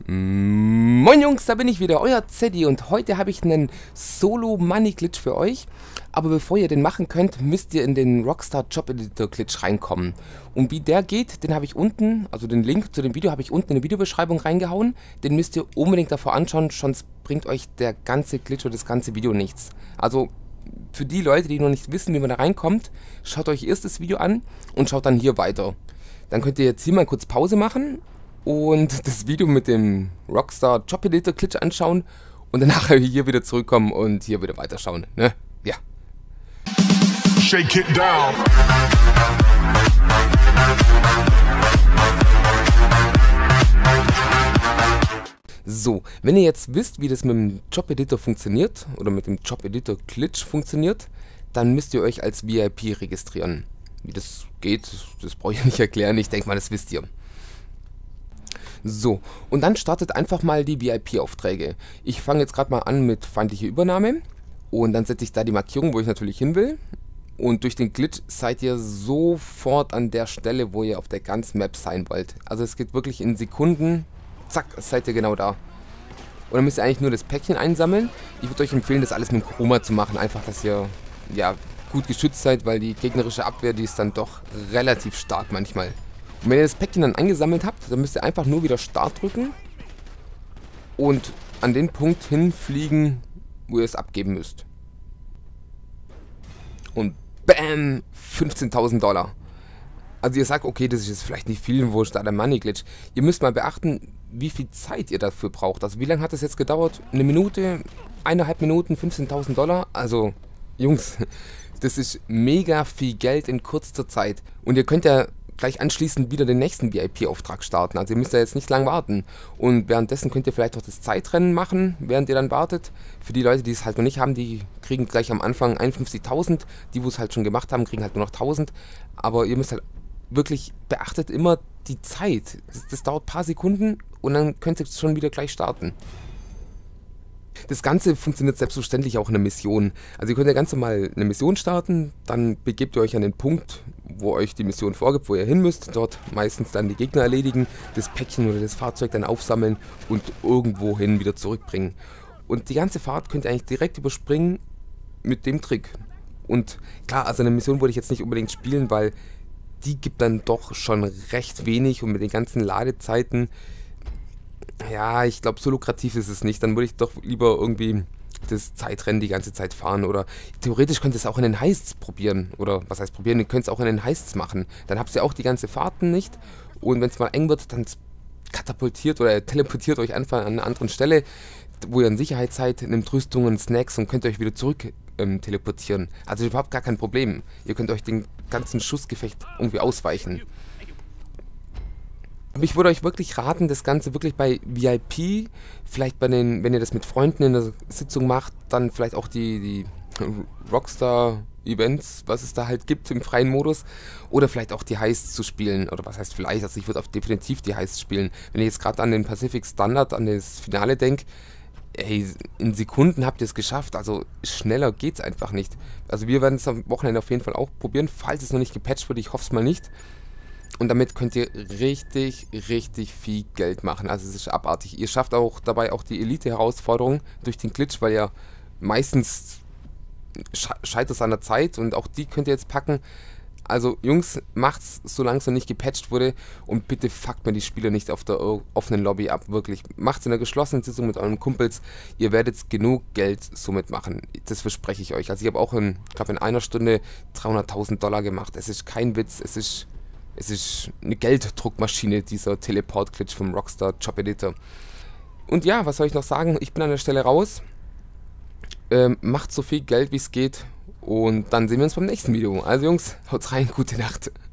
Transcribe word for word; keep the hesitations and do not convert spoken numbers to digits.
Moin Jungs, da bin ich wieder, euer Zeddy, und heute habe ich einen Solo-Money-Glitch für euch. Aber bevor ihr den machen könnt, müsst ihr in den Rockstar Job Editor Glitch reinkommen. Und wie der geht, den habe ich unten, also den Link zu dem Video habe ich unten in die Videobeschreibung reingehauen. Den müsst ihr unbedingt davor anschauen, sonst bringt euch der ganze Glitch oder das ganze Video nichts. Also für die Leute, die noch nicht wissen, wie man da reinkommt, schaut euch erst das Video an und schaut dann hier weiter. Dann könnt ihr jetzt hier mal kurz Pause machen und das Video mit dem Rockstar Job Editor Glitch anschauen und danach hier wieder zurückkommen und hier wieder weiterschauen, ne? Ja. Shake it down. So, wenn ihr jetzt wisst, wie das mit dem Job Editor funktioniert oder mit dem Job Editor Glitch funktioniert, dann müsst ihr euch als V I P registrieren. Wie das geht, das brauche ich nicht erklären, ich denke mal, das wisst ihr. So, und dann startet einfach mal die V I P-Aufträge. Ich fange jetzt gerade mal an mit feindliche Übernahme und dann setze ich da die Markierung, wo ich natürlich hin will. Und durch den Glitch seid ihr sofort an der Stelle, wo ihr auf der ganzen Map sein wollt. Also es geht wirklich in Sekunden, zack, seid ihr genau da. Und dann müsst ihr eigentlich nur das Päckchen einsammeln. Ich würde euch empfehlen, das alles mit dem Chroma zu machen, einfach, dass ihr ja gut geschützt seid, weil die gegnerische Abwehr, die ist dann doch relativ stark manchmal. Und wenn ihr das Päckchen dann eingesammelt habt, dann müsst ihr einfach nur wieder Start drücken und an den Punkt hinfliegen, wo ihr es abgeben müsst. Und bam, fünfzehntausend Dollar. Also ihr sagt, okay, das ist jetzt vielleicht nicht viel, wo steht der Money Glitch. Ihr müsst mal beachten, wie viel Zeit ihr dafür braucht. Also wie lange hat das jetzt gedauert? Eine Minute, eineinhalb Minuten, fünfzehntausend Dollar? Also, Jungs, das ist mega viel Geld in kurzer Zeit. Und ihr könnt ja gleich anschließend wieder den nächsten V I P-Auftrag starten. Also ihr müsst ja jetzt nicht lang warten. Und währenddessen könnt ihr vielleicht auch das Zeitrennen machen, während ihr dann wartet. Für die Leute, die es halt noch nicht haben, die kriegen gleich am Anfang einundfünfzigtausend. Die, wo es halt schon gemacht haben, kriegen halt nur noch tausend. Aber ihr müsst halt wirklich, beachtet immer die Zeit. Das, das dauert ein paar Sekunden und dann könnt ihr schon wieder gleich starten. Das Ganze funktioniert selbstverständlich auch in einer Mission. Also ihr könnt ja ganz normal eine Mission starten, dann begebt ihr euch an den Punkt, wo euch die Mission vorgibt, wo ihr hin müsst. Dort meistens dann die Gegner erledigen, das Päckchen oder das Fahrzeug dann aufsammeln und irgendwo hin wieder zurückbringen. Und die ganze Fahrt könnt ihr eigentlich direkt überspringen mit dem Trick. Und klar, also eine Mission würde ich jetzt nicht unbedingt spielen, weil die gibt dann doch schon recht wenig und mit den ganzen Ladezeiten, ja, ich glaube, so lukrativ ist es nicht. Dann würde ich doch lieber irgendwie das Zeitrennen die ganze Zeit fahren. Oder theoretisch könnt ihr es auch in den Heists probieren. Oder was heißt probieren? Ihr könnt es auch in den Heists machen. Dann habt ihr auch die ganze Fahrten nicht. Und wenn es mal eng wird, dann katapultiert oder teleportiert euch einfach an einer anderen Stelle, wo ihr in Sicherheit seid, nehmt Rüstungen, Snacks und könnt euch wieder zurück ähm, teleportieren. Also überhaupt gar kein Problem. Ihr könnt euch den ganzen Schussgefecht irgendwie ausweichen. Aber ich würde euch wirklich raten, das Ganze wirklich bei V I P, vielleicht bei den, wenn ihr das mit Freunden in der Sitzung macht, dann vielleicht auch die, die Rockstar Events, was es da halt gibt im freien Modus, oder vielleicht auch die Heists zu spielen, oder was heißt vielleicht, also ich würde auf definitiv die Heists spielen. Wenn ich jetzt gerade an den Pacific Standard, an das Finale denke, ey, in Sekunden habt ihr es geschafft, also schneller geht's einfach nicht. Also wir werden es am Wochenende auf jeden Fall auch probieren, falls es noch nicht gepatcht wird, ich hoffe es mal nicht. Und damit könnt ihr richtig, richtig viel Geld machen. Also es ist abartig. Ihr schafft auch dabei auch die Elite-Herausforderung durch den Glitch, weil ihr meistens scheitert es an der Zeit und auch die könnt ihr jetzt packen. Also Jungs, macht's, solange es noch nicht gepatcht wurde, und bitte fuckt mir die Spieler nicht auf der offenen Lobby ab, wirklich. Macht's in der geschlossenen Sitzung mit euren Kumpels, ihr werdet genug Geld somit machen, das verspreche ich euch. Also ich habe auch in, ich glaube in einer Stunde dreihunderttausend Dollar gemacht, es ist kein Witz, es ist, es ist eine Gelddruckmaschine, dieser Teleport-Glitch vom Rockstar Job Editor. Und ja, was soll ich noch sagen, ich bin an der Stelle raus, ähm, macht so viel Geld wie es geht. Und dann sehen wir uns beim nächsten Video. Also Jungs, haut's rein, gute Nacht.